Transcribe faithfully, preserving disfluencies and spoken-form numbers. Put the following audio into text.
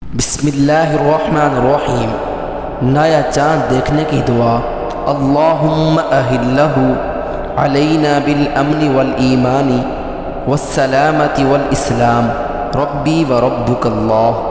बिस्मिल्लाहिर्रहमानिर्रहीम। नया चाँद देखने की दुआ। अल्लाहुम्मा अहिल्लहु अलैना बिल अमनि वल ईमानी वस्सलामति वल इस्लाम रब्बी व रब्बुकल्लाह।